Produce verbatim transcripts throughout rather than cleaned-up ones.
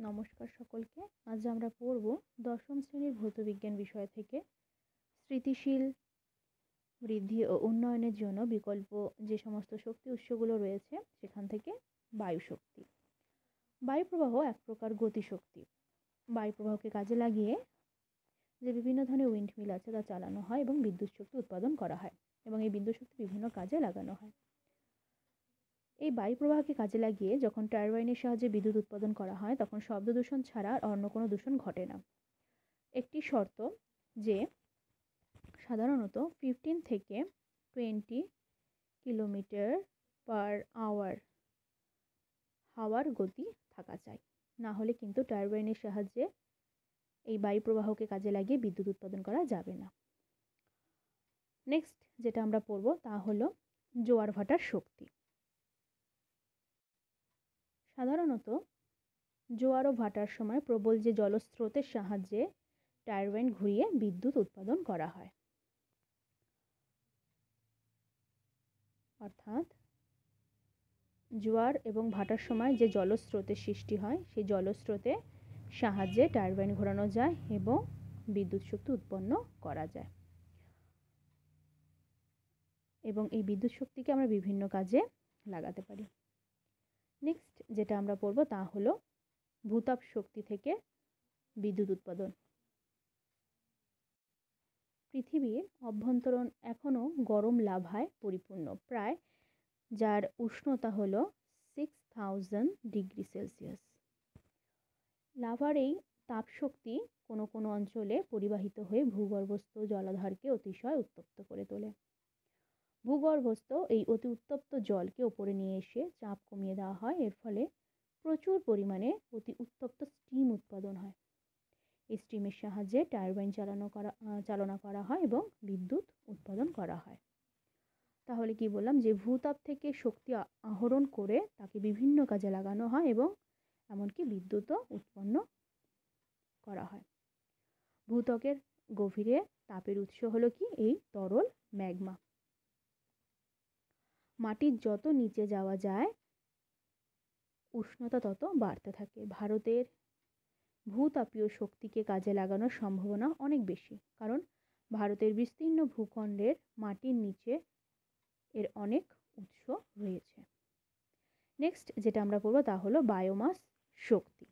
নমস্কার সকলকে। আজ আমরা পড়ব দশম শ্রেণীর ভৌতবিজ্ঞান বিষয় থেকে স্থিতিশীল বৃদ্ধি ও উন্নয়নের জন্য বিকল্প যে সমস্ত শক্তি উৎসগুলো রয়েছে সেখান থেকে বায়ু শক্তি। বায়ু প্রবাহ এক প্রকার গতিশক্তি। বায়ু প্রবাহকে কাজে লাগিয়ে যে বিভিন্ন ধরনের উইন্ডমিল আছে তা চালানো হয় এবং বিদ্যুৎ শক্তি উৎপাদন করা হয় এবং এই বিদ্যুৎ শক্তি বিভিন্ন কাজে লাগানো হয়। এই বায়ু প্রবাহকে কাজে লাগিয়ে যখন টারবাইনের সাহায্যে বিদ্যুৎ উৎপাদন করা হয় তখন শব্দ দূষণ ছাড়া আর অন্য কোনো দূষণ ঘটে না। একটি শর্ত যে সাধারণত ফিফটিন থেকে টোয়েন্টি কিলোমিটার পার আওয়ার হাওয়ার গতি থাকা চাই, না হলে কিন্তু টারবাইনের সাহায্যে এই বায়ু প্রবাহকে কাজে লাগিয়ে বিদ্যুৎ উৎপাদন করা যাবে না। নেক্সট যেটা আমরা পড়ব তা হলো জোয়ার ভাটার শক্তি। সাধারণত জোয়ার ও ভাটার সময় প্রবল যে জলস্রোতের সাহায্যে টারবাইন ঘুরিয়ে বিদ্যুৎ উৎপাদন করা হয়। অর্থাৎ জোয়ার এবং ভাটার সময় যে জলস্রোতের সৃষ্টি হয় সেই জলস্রোতের সাহায্যে টারবাইন ঘোরানো যায় এবং বিদ্যুৎ শক্তি উৎপন্ন করা যায় এবং এই বিদ্যুৎ শক্তিকে আমরা বিভিন্ন কাজে লাগাতে পারি। নেক্সট যেটা আমরা পড়ব তা হলো ভূতাপ শক্তি থেকে বিদ্যুৎ উৎপাদন। পৃথিবীর অভ্যন্তরণ এখনও গরম লাভায় পরিপূর্ণ, প্রায় যার উষ্ণতা হলো সিক্স থাউজেন্ড ডিগ্রি সেলসিয়াস। লাভার এই তাপশক্তি কোনো কোনো অঞ্চলে পরিবাহিত হয়ে ভূগর্ভস্থ জলাধারকে অতিশয় উত্তপ্ত করে তোলে। ভূগর্ভস্থ এই অতি উত্তপ্ত জলকে ওপরে নিয়ে এসে চাপ কমিয়ে দেওয়া হয়। এর ফলে প্রচুর পরিমাণে অতি উত্তপ্ত স্টিম উৎপাদন হয়। এই স্টিমের সাহায্যে টারবাইন চালানো করা চালনা করা হয় এবং বিদ্যুৎ উৎপাদন করা হয়। তাহলে কি বললাম যে ভূতাপ থেকে শক্তি আহরণ করে তাকে বিভিন্ন কাজে লাগানো হয় এবং এমনকি বিদ্যুৎও উৎপন্ন করা হয়। ভূত্বকের গভীরে তাপের উৎস হলো কি এই তরল ম্যাগমা। মাটির যত নিচে যাওয়া যায় উষ্ণতা তত বাড়তে থাকে। ভারতের ভূতাপীয় শক্তিকে কাজে লাগানোর সম্ভাবনা অনেক বেশি, কারণ ভারতের বিস্তীর্ণ ভূখণ্ডের মাটির নিচে এর অনেক উৎস রয়েছে। নেক্সট যেটা আমরা পড়ব তা হলো বায়োমাস শক্তি।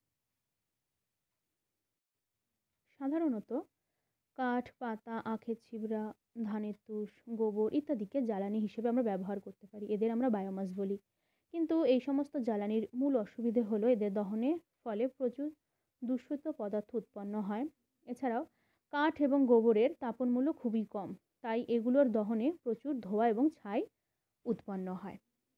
সাধারণত কাঠ, পাতা, আখের ছিবড়া, ধানের তুষ, গোবর ইত্যাদিকে জ্বালানি হিসেবে আমরা ব্যবহার করতে পারি। এদের আমরা বায়োমাস বলি। কিন্তু এই সমস্ত জ্বালানির মূল অসুবিধে হলো এদের দহনের ফলে প্রচুর দূষিত পদার্থ উৎপন্ন হয়। এছাড়াও কাঠ এবং গোবরের তাপনমূল্য খুবই কম, তাই এগুলোর দহনে প্রচুর ধোঁয়া এবং ছাই উৎপন্ন হয়।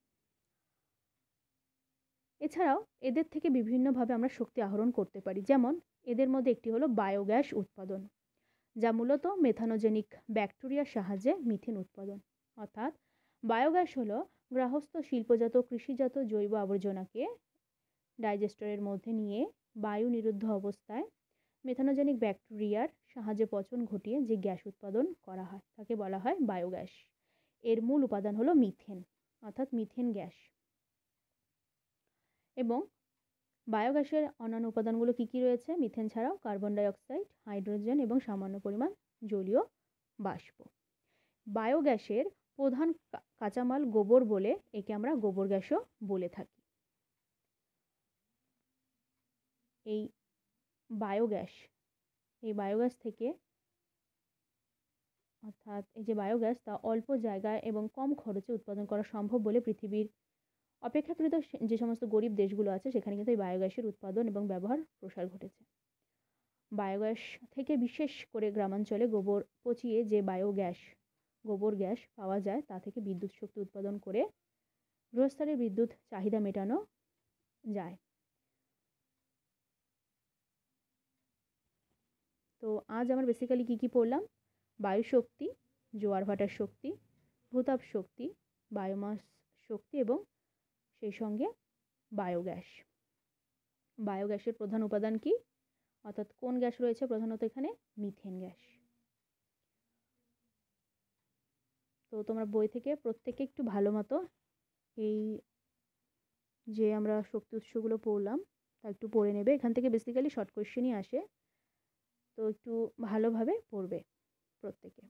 এছাড়াও এদের থেকে বিভিন্নভাবে আমরা শক্তি আহরণ করতে পারি। যেমন এদের মধ্যে একটি হলো বায়োগ্যাস উৎপাদন, যা মূলত মেথানোজেনিক ব্যাকটেরিয়ার সাহায্যে মিথেন উৎপাদন। অর্থাৎ বায়োগ্যাস হলো গৃহস্থ, শিল্পজাত, কৃষিজাত জৈব আবর্জনাকে ডাইজেস্টরের মধ্যে নিয়ে বায়ু নিরুদ্ধ অবস্থায় মেথানোজেনিক ব্যাকটেরিয়ার সাহায্যে পচন ঘটিয়ে যে গ্যাস উৎপাদন করা হয় তাকে বলা হয় বায়োগ্যাস। এর মূল উপাদান হলো মিথেন, অর্থাৎ মিথেন গ্যাস। এবং বায়োগ্যাসের অন্যান্য উপাদানগুলো কী কী রয়েছে? মিথেন ছাড়াও কার্বন ডাইঅক্সাইড, হাইড্রোজেন এবং সামান্য পরিমাণ জলীয় বাষ্প। বায়োগ্যাসের প্রধান কাঁচামাল গোবর বলে একে আমরা গোবর গ্যাসও বলে থাকি। এই বায়োগ্যাস এই বায়োগ্যাস থেকে অর্থাৎ এই যে বায়োগ্যাস তা অল্প জায়গায় এবং কম খরচে উৎপাদন করা সম্ভব বলে পৃথিবীর অপেক্ষাকৃত যে সমস্ত গরিব দেশগুলো আছে সেখানে কিন্তু এই বায়োগ্যাসের উৎপাদন এবং ব্যবহার প্রসার ঘটেছে। বায়োগ্যাস থেকে বিশেষ করে গ্রামাঞ্চলে গোবর পচিয়ে যে বায়োগ্যাস গোবর গ্যাস পাওয়া যায় তা থেকে বিদ্যুৎ শক্তি উৎপাদন করে গৃহস্থলের বিদ্যুৎ চাহিদা মেটানো যায়। তো আজ আমরা বেসিক্যালি কী কী পড়লাম? বায়ু শক্তি, জোয়ার ভাটার শক্তি, ভূতাপ শক্তি, বায়োমাস শক্তি এবং সেই সঙ্গে বায়োগ্যাস। বায়োগ্যাসের প্রধান উপাদান কি, অর্থাৎ কোন গ্যাস রয়েছে প্রধানত এখানে? Methane gas. তো তোমরা বই থেকে প্রত্যেকে একটু ভালো মতো এই যে আমরা শক্তি উৎসগুলো পড়লাম তা একটু পড়ে নেবে। এখান থেকে বেসিক্যালি শর্ট কোয়েশ্চেনই আসে, তো একটু ভালোভাবে পড়বে প্রত্যেকে।